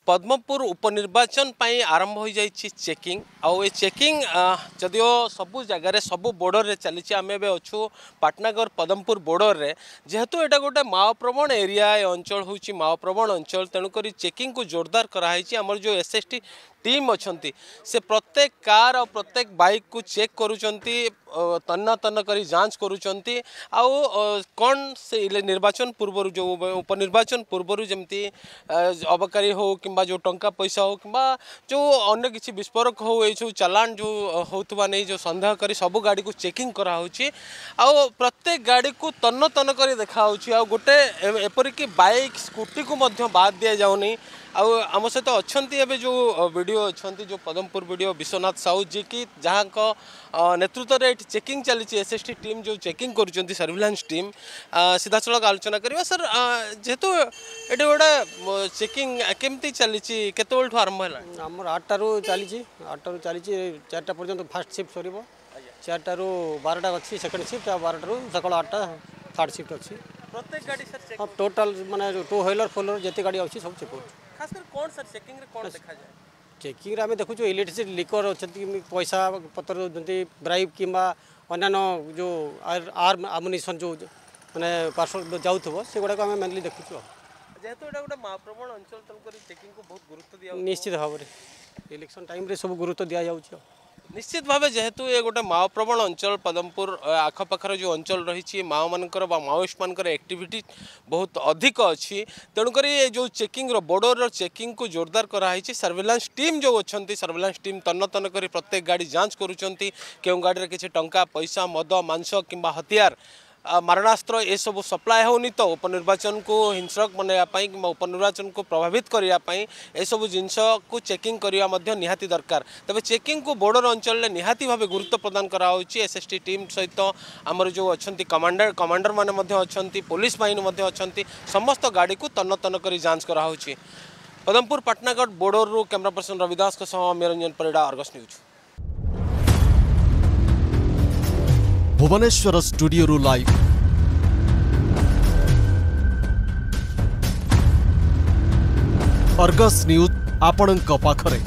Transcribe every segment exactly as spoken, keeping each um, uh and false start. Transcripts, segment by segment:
पद्मपुर उपनिर्वाचन पाई आरंभ हो जाए चेकिंग आउ ए चेकिंग जदियो सबु जगार सबु बॉर्डर रे चली आम ए अच्छु पाटनागढ़ पद्मपुर बॉर्डर रे जेहेतु एटा गोटे माओ प्रवण एरिया अंचल हूँ माओ प्रवण अंचल तेणुक चेकिंग को जोरदार कराई आमर जो एस एस टी टीम अच्छा से प्रत्येक कार और प्रत्येक बाइक को चेक करुचंती तन्न तन्न करी जांच करुचंती आउ कौन से निर्वाचन पूर्व जो उपनिर्वाचन पूर्व जमती अबकारी हो कि जो टंका पैसा हो कि जो अन्य किसी विस्फोरक हो ये चालान जो होता नहीं जो संदेह करी सबू गाड़ी को चेकिंग कराऊँगी आउ प्रत्येक गाड़ी को तन्न तन्न करी देखा गोटे एपरिक बाइक स्कूटी को मध्य बाद दिया जाऊनी आम सहित अच्छा एवं जो वीडियो अच्छा जो पद्मपुर वीडियो विश्वनाथ साहू जी की जहाँ नेतृत्व में चेकिंग चली एस एस टी टीम जो चेकिंग कर सर्विलांस टीम सीधा सड़क आलोचना करवा सर जेहेतु ये गोटे चेकिंग केमती चली केत आरंभ है आम आठटार चली आठटार चली चार्टा पर्यटन फास्ट सिफ्ट सर चार्टार बारटा अच्छी सेकेंड सिफ्ट बारटार सका आठटा थर्ड सिफ्ट अच्छी प्रत्येक गाड़ी सर हाँ टोटाल माने टू व्हीलर फोर व्हीलर जिते गाड़ी अच्छी सब चेक हो खास कर कौन सर चेकिंग रे कौन देखा जाए चेकिंग आम देखु इलेक्ट्रिसिटी लिकर अच्छा पैसा पत्र ब्राइब कि अन्य जो आर्म आमुनिशन जो मैंने पार्सल जाऊँ से गुड़ाक आम मेनली देखु जेहेतु एटा गोटे महाप्रवण अंचल तक चेकिंग को बहुत गुरुत्व दिया निश्चित भाव में इलेक्शन टाइम रे सब गुरुत्व दिया जाऊँ निश्चित भाव जेहेतु ये गोटे माओ प्रवण अंचल पद्मपुर आखपाखर जो अंचल रही माओ मानकर माओइस्ट मानकर एक्टिविटी बहुत अधिक अच्छी तेणुक जो चेकिंग बॉर्डर चेकिंग को जोरदार कराई सर्विलांस टीम जो अच्छा सर्विलांस टीम तन्न तन्न कर प्रत्येक गाड़ी जांच करुँच क्यों गाड़ी में किसी टंका पैसा मद मांस कि हथियार मारणास्त्र ये सब सप्लाय होनी तो उपनिर्वाचन को हिंसक बनवाई कि उपनिर्वाचन को प्रभावित करने ये सब जिनस को चेकिंग करने निहाती दरकार तबे चेकिंग को बॉर्डर अंचल में निहाती भाव गुरुत्व प्रदान कराउछि एस एस टी टीम सहित आमर जो अच्छा कमांडर कमांडर मैंने अच्छा पुलिस बाहिनी अच्छा समस्त गाड़ी को तन्न तन्न कर जांच कराउछि पद्मपुर पाटनागढ़ बॉर्डर रु camera person Ravidas Niranjan Parida Argus news Bhubaneswar studio रु लाइव अर्गस न्यूज आपणक पाखरे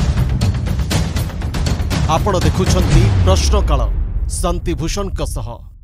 आपण देखुछंती प्रश्नकाल शांतिभूषण सह।